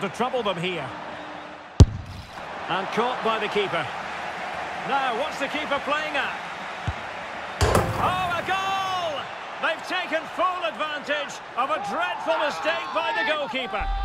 to trouble them here. And caught by the keeper. Now, what's the keeper playing at? Oh, a goal! They've taken full advantage of a dreadful mistake by the goalkeeper.